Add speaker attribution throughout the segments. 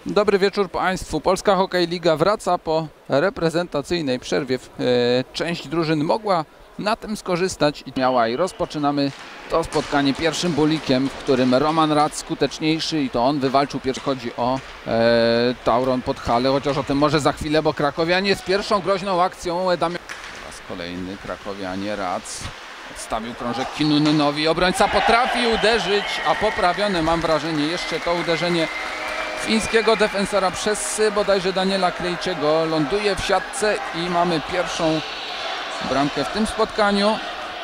Speaker 1: Dobry wieczór Państwu. Polska Hokej Liga wraca po reprezentacyjnej przerwie. Część drużyn mogła na tym skorzystać i miała i rozpoczynamy to spotkanie pierwszym bulikiem, w którym Roman Rac skuteczniejszy i to on wywalczył pierwszy. Chodzi o Tauron Podhale, chociaż o tym może za chwilę, bo krakowianie z pierwszą groźną akcją Po raz kolejny krakowianie. Rac odstawił krążek Kinunowi, obrońca potrafi uderzyć, a poprawione mam wrażenie jeszcze to uderzenie fińskiego defensora przez bodajże Daniela Krejczego. Ląduje w siatce i mamy pierwszą bramkę w tym spotkaniu.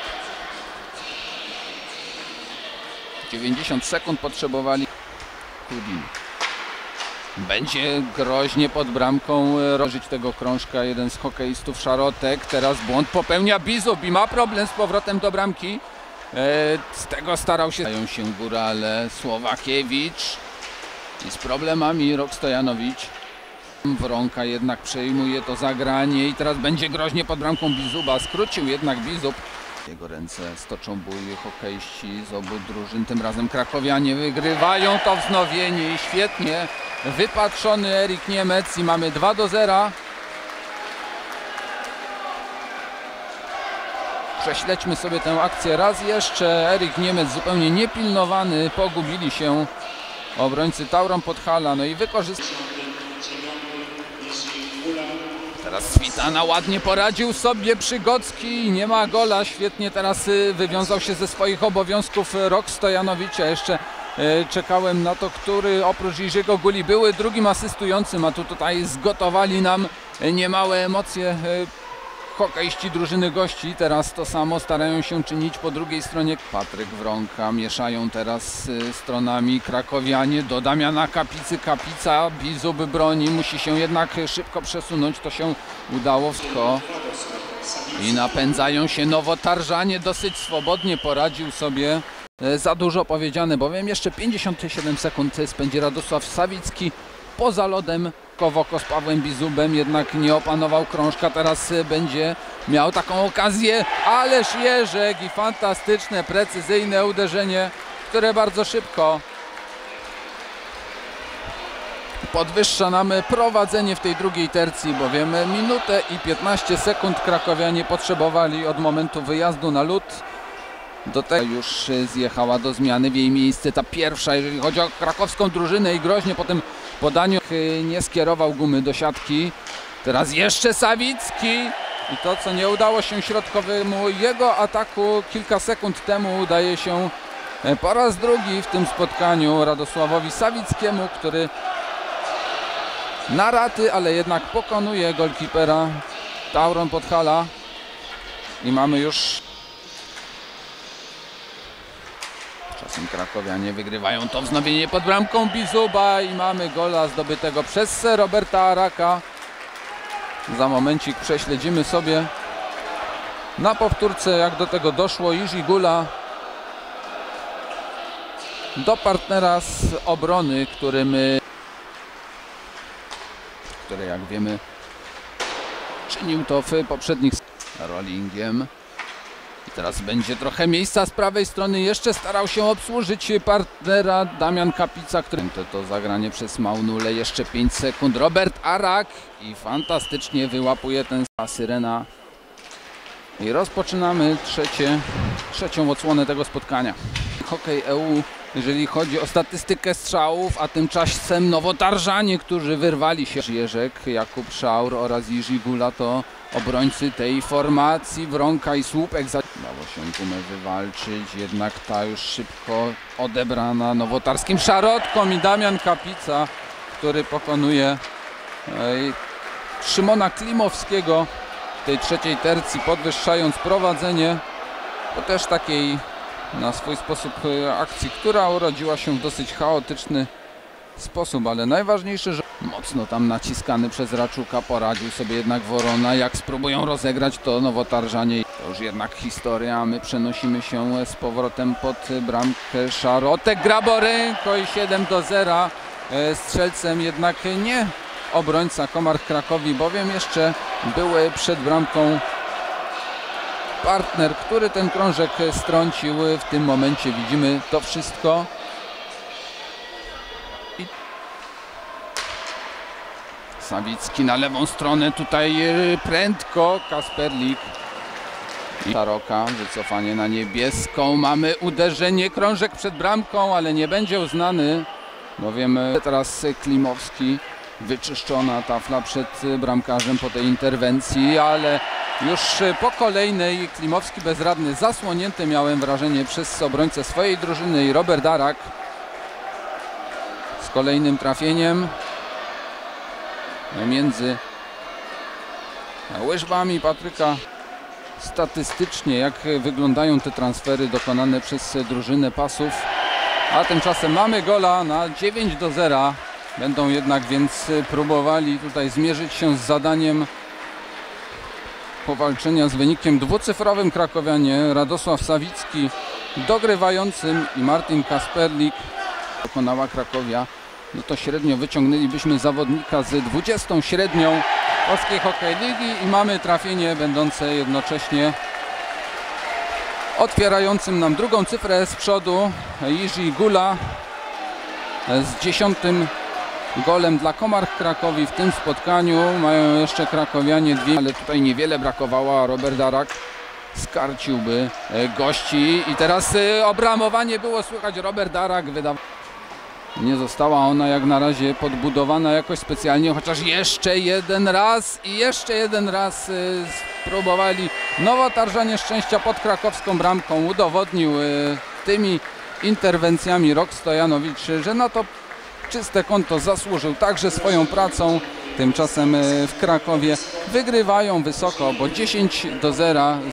Speaker 1: 90 sekund potrzebowali. Kudin będzie groźnie pod bramką rożyć tego krążka jeden z hokeistów Szarotek. Teraz błąd popełnia Bizub i ma problem z powrotem do bramki. Z tego starał się. Stają się górale. Słowakiewicz i z problemami Rok Stojanowicz. Wronka jednak przejmuje to zagranie i teraz będzie groźnie pod bramką Bizuba. Skrócił jednak Bizub. Jego ręce stoczą bój hokeiści z obu drużyn. Tym razem krakowianie wygrywają to wznowienie i świetnie wypatrzony Erik Niemec i mamy 2-0. Prześledźmy sobie tę akcję raz jeszcze. Erik Niemec zupełnie niepilnowany. Pogubili się obrońcy Tauron Podhala. No i wykorzystał. Teraz Switana ładnie poradził sobie Przygocki. Nie ma gola. Świetnie teraz wywiązał się ze swoich obowiązków Rok Stojanowicz. Jeszcze czekałem na to, który oprócz Jerzego Guli były drugim asystującym, a tu tutaj zgotowali nam niemałe emocje hokeiści drużyny gości. Teraz to samo starają się czynić po drugiej stronie. Patryk Wronka, mieszają teraz stronami krakowianie do Damiana Kapicy. Kapica, Bizub broni, musi się jednak szybko przesunąć, to się udało wszystko. I napędzają się Nowotarżanie, dosyć swobodnie poradził sobie. Za dużo powiedziane, bowiem jeszcze 57 sekund spędzi Radosław Sawicki poza lodem. Kowoko z Pawłem Bizubem jednak nie opanował krążka, teraz będzie miał taką okazję, ależ Jerzek i fantastyczne, precyzyjne uderzenie, które bardzo szybko podwyższa nam prowadzenie w tej drugiej tercji, bowiem minutę i 15 sekund krakowianie potrzebowali od momentu wyjazdu na lód. Do tego już zjechała do zmiany w jej miejsce ta pierwsza, jeżeli chodzi o krakowską drużynę i groźnie po tym podaniu nie skierował gumy do siatki. Teraz jeszcze Sawicki i to, co nie udało się środkowemu jego ataku kilka sekund temu, udaje się po raz drugi w tym spotkaniu Radosławowi Sawickiemu, który na raty, ale jednak pokonuje golkipera Tauron Podhala i mamy już. Czasem krakowianie wygrywają to wznowienie pod bramką Bizuba i mamy gola zdobytego przez Roberta Araka. Za momencik prześledzimy sobie na powtórce, jak do tego doszło. Jerzy Gula do partnera z obrony, który jak wiemy czynił to w poprzednich rollingiem. I teraz będzie trochę miejsca z prawej strony. Jeszcze starał się obsłużyć partnera Damian Kapica, który to zagranie przez Maunule. Jeszcze 5 sekund. Robert Arak i fantastycznie wyłapuje ten Syrena. I rozpoczynamy trzecią odsłonę tego spotkania. Hokej EU, jeżeli chodzi o statystykę strzałów, a tymczasem Nowotarżanie, którzy wyrwali się. Jerzek, Jakub Szaur oraz Jerzy Gula to obrońcy tej formacji. Wronka i Słupek. Dało się gumę wywalczyć, jednak ta już szybko odebrana nowotarskim Szarotkom i Damian Kapica, który pokonuje Szymona Klimowskiego w tej trzeciej tercji, podwyższając prowadzenie po też takiej na swój sposób akcji, która urodziła się w dosyć chaotyczny sposób, ale najważniejsze, że mocno tam naciskany przez Raczuka poradził sobie jednak Worona. Jak spróbują rozegrać to Nowotarżanie, to już jednak historia, a my przenosimy się z powrotem pod bramkę. Szarotek, Graborenko i 7-0. Strzelcem jednak nie obrońca Komar Krakowi, bowiem jeszcze były przed bramką partner, który ten krążek strącił. W tym momencie widzimy to wszystko. Sawicki na lewą stronę, tutaj prędko Kasperlik. Szaroka, wycofanie na niebieską, mamy uderzenie, krążek przed bramką, ale nie będzie uznany, bowiem teraz Klimowski, wyczyszczona tafla przed bramkarzem po tej interwencji, ale już po kolejnej Klimowski bezradny, zasłonięty miałem wrażenie przez obrońcę swojej drużyny i Robert Darak z kolejnym trafieniem między łyżwami Patryka. Statystycznie jak wyglądają te transfery dokonane przez drużynę Pasów, a tymczasem mamy gola na 9-0. Będą jednak więc próbowali tutaj zmierzyć się z zadaniem powalczenia z wynikiem dwucyfrowym krakowianie. Radosław Sawicki dogrywającym i Martin Kasperlik dokonała Krakowia. No to średnio wyciągnęlibyśmy zawodnika z 20 średnią Polskiej Hokej Ligi i mamy trafienie będące jednocześnie otwierającym nam drugą cyfrę z przodu. Jiří Gula z 10. golem dla Komarch Krakowi w tym spotkaniu. Mają jeszcze krakowianie dwie, ale tutaj niewiele brakowało, a Robert Darak skarciłby gości i teraz obramowanie było słychać. Robert Darak wydawał. Nie została ona jak na razie podbudowana jakoś specjalnie, chociaż jeszcze jeden raz spróbowali nowotarza nieszczęścia pod krakowską bramką. Udowodnił tymi interwencjami Rok Stojanowicz, że na to czyste konto zasłużył także swoją pracą. Tymczasem w Krakowie wygrywają wysoko, bo 10-0